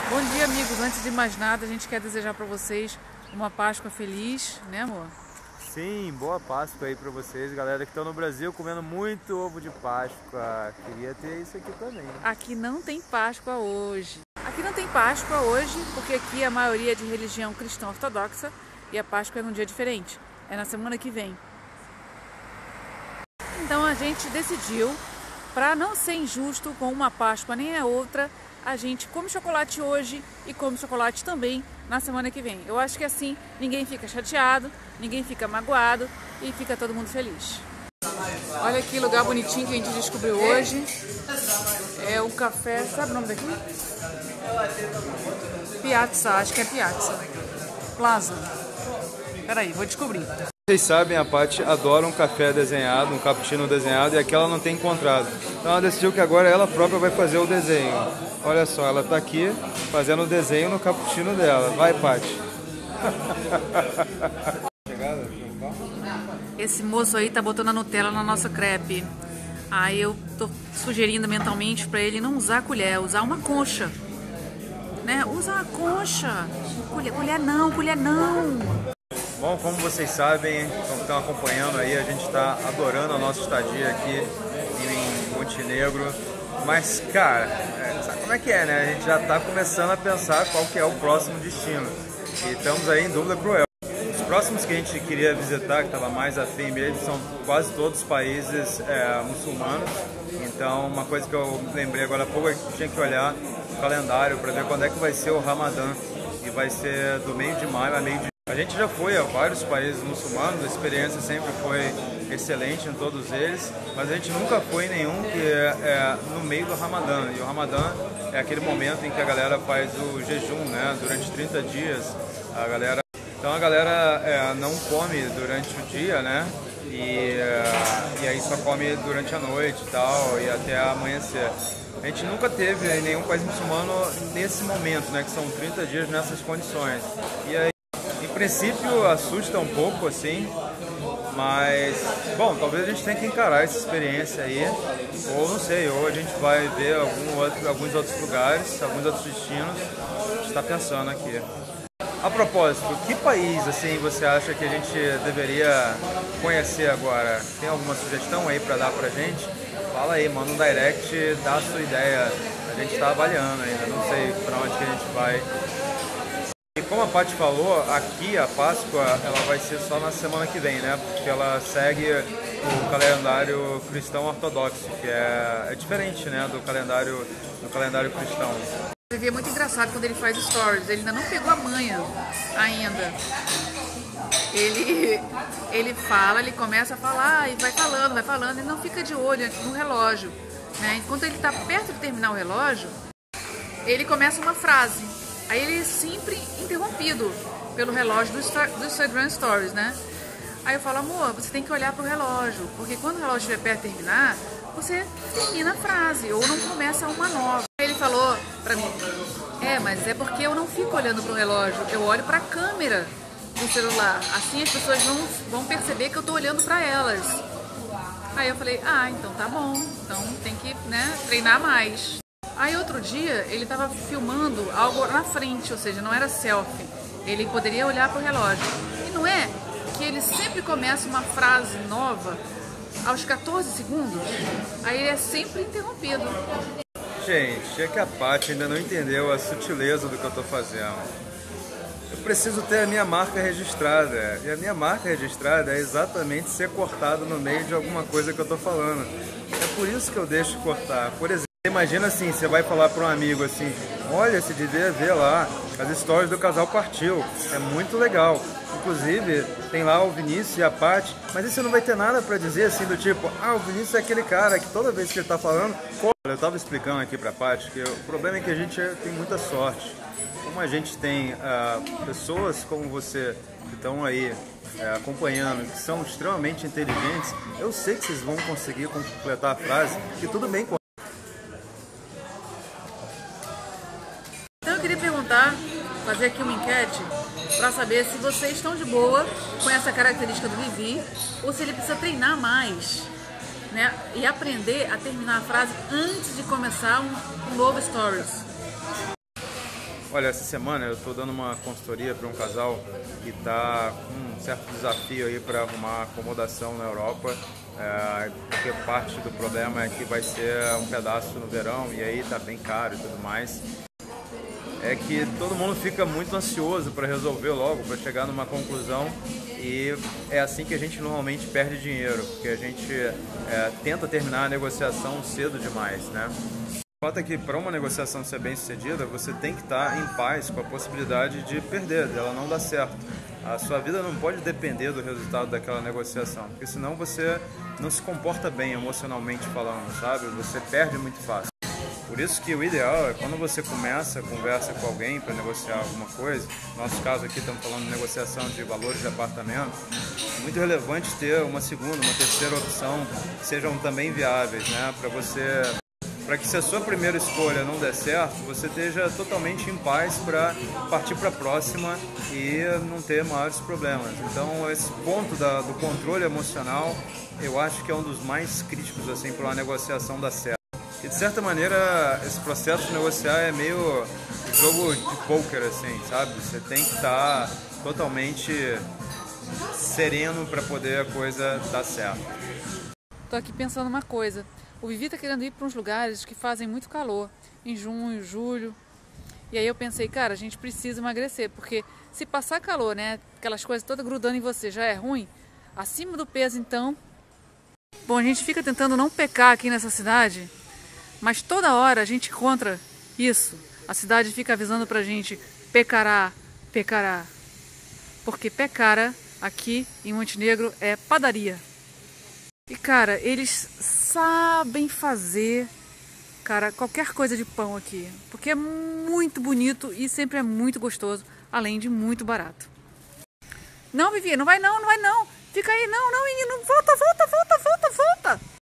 Bom dia, amigos. Antes de mais nada, a gente quer desejar para vocês uma Páscoa feliz, né, amor? Sim, boa Páscoa aí pra vocês, galera que estão no Brasil comendo muito ovo de Páscoa. Queria ter isso aqui também. Aqui não tem Páscoa hoje. Aqui não tem Páscoa hoje, porque aqui a maioria é de religião cristã ortodoxa e a Páscoa é num dia diferente. É na semana que vem. Então a gente decidiu, para não ser injusto com uma Páscoa nem a outra, a gente come chocolate hoje e come chocolate também na semana que vem. Eu acho que assim ninguém fica chateado, ninguém fica magoado e fica todo mundo feliz. Olha que lugar bonitinho que a gente descobriu hoje. É o café, sabe o nome daqui? Piazza, acho que é Piazza. Plaza. Peraí, vou descobrir. Vocês sabem, a Paty adora um café desenhado, um cappuccino desenhado, e aqui ela não tem encontrado. Então ela decidiu que agora ela própria vai fazer o desenho. Olha só, ela está aqui fazendo o desenho no cappuccino dela. Vai, Paty. Esse moço aí tá botando a Nutella na nossa crepe. Aí eu tô sugerindo mentalmente para ele não usar a colher, usar uma concha. Né? Usa uma concha. Colher não. Bom, como vocês sabem, como estão acompanhando aí, a gente está adorando a nossa estadia aqui em Montenegro. Mas, cara, sabe como é que é, né? A gente já está começando a pensar qual que é o próximo destino. E estamos aí em dúvida cruel. Os próximos que a gente queria visitar, que estava mais afim mesmo, são quase todos os países muçulmanos. Então, uma coisa que eu lembrei agora há pouco é que tinha que olhar o calendário para ver quando é que vai ser o Ramadã. E vai ser do meio de maio a meio de... A gente já foi a vários países muçulmanos, a experiência sempre foi excelente em todos eles, mas a gente nunca foi em nenhum que é no meio do Ramadã. E o Ramadã é aquele momento em que a galera faz o jejum, né? Durante 30 dias. Então a galera não come durante o dia, né? E aí só come durante a noite e tal, e até amanhecer. A gente nunca teve em nenhum país muçulmano nesse momento, né? Que são 30 dias nessas condições. E aí, em princípio, assusta um pouco, assim, mas, bom, talvez a gente tenha que encarar essa experiência aí, ou não sei, ou a gente vai ver alguns outros lugares, alguns outros destinos, a gente está pensando aqui. A propósito, que país, assim, você acha que a gente deveria conhecer agora? Tem alguma sugestão aí para dar pra gente? Fala aí, manda um direct, dá a sua ideia, a gente está avaliando ainda, não sei para onde que a gente vai. E como a Paty falou, aqui a Páscoa ela vai ser só na semana que vem, né? Porque ela segue o calendário cristão ortodoxo, que é diferente, né, do calendário cristão. É muito engraçado quando ele faz stories, ele ainda não pegou a manha ainda. Ele fala, ele começa a falar e vai falando, e não fica de olho no relógio, né? Enquanto ele está perto de terminar o relógio, ele começa uma frase. Aí ele é sempre interrompido pelo relógio do Instagram Stories, né? Aí eu falo, amor, você tem que olhar pro relógio, porque quando o relógio estiver perto de terminar, você termina a frase, ou não começa uma nova. Aí ele falou pra mim, mas é porque eu não fico olhando pro relógio, eu olho pra câmera do celular. Assim as pessoas vão perceber que eu tô olhando pra elas. Aí eu falei, então tá bom, então tem que, né, treinar mais. Aí outro dia ele estava filmando algo na frente, ou seja, não era selfie. Ele poderia olhar para o relógio. E não é que ele sempre começa uma frase nova aos 14 segundos? Aí ele é sempre interrompido. Gente, é que a Paty ainda não entendeu a sutileza do que eu estou fazendo. Eu preciso ter a minha marca registrada. E a minha marca registrada é exatamente ser cortado no meio de alguma coisa que eu estou falando. É por isso que eu deixo cortar. Por exemplo, imagina assim, você vai falar para um amigo assim, olha, você devia ver lá as stories do casal Partiu, é muito legal. Inclusive, tem lá o Vinícius e a Paty, mas aí você não vai ter nada para dizer assim do tipo, o Vinícius é aquele cara que toda vez que ele tá falando... Eu estava explicando aqui para a Paty que o problema é que a gente tem muita sorte. Como a gente tem pessoas como você que estão aí acompanhando, que são extremamente inteligentes, eu sei que vocês vão conseguir completar a frase, que tudo bem com... Então eu queria perguntar, fazer aqui uma enquete, para saber se vocês estão de boa com essa característica do Vivi, ou se ele precisa treinar mais, né? E aprender a terminar a frase antes de começar um novo Stories. Olha, essa semana eu estou dando uma consultoria para um casal que está com um certo desafio aí para arrumar acomodação na Europa, porque parte do problema é que vai ser um pedaço no verão e aí está bem caro e tudo mais. É que todo mundo fica muito ansioso para resolver logo, para chegar numa conclusão, e é assim que a gente normalmente perde dinheiro, porque a gente tenta terminar a negociação cedo demais, né? O fato é que para uma negociação ser bem sucedida, você tem que estar em paz com a possibilidade de perder, dela não dar certo. A sua vida não pode depender do resultado daquela negociação, porque senão você não se comporta bem emocionalmente falando, sabe? Você perde muito fácil. Por isso que o ideal é quando você começa a conversa com alguém para negociar alguma coisa, no nosso caso aqui estamos falando de negociação de valores de apartamento, é muito relevante ter uma segunda, uma terceira opção que sejam também viáveis, né? Para que se a sua primeira escolha não der certo, você esteja totalmente em paz para partir para a próxima e não ter maiores problemas. Então esse ponto do controle emocional, eu acho que é um dos mais críticos assim, para uma negociação dar certo. E de certa maneira esse processo de negociar é meio jogo de poker, assim, sabe? Você tem que estar totalmente sereno para poder a coisa dar certo. Tô aqui pensando uma coisa. O Vivi tá querendo ir para uns lugares que fazem muito calor, em junho, julho. E aí eu pensei, cara, a gente precisa emagrecer, porque se passar calor, né, aquelas coisas todas grudando em você já é ruim, acima do peso então. Bom, a gente fica tentando não pecar aqui nessa cidade, mas toda hora a gente encontra isso. A cidade fica avisando pra gente, pecará, pecará. Porque pecara aqui em Montenegro é padaria. E cara, eles sabem fazer, cara, qualquer coisa de pão aqui. Porque é muito bonito e sempre é muito gostoso, além de muito barato. Não, Vivi, não vai não, não vai não. Fica aí, não, menino, volta, volta, volta.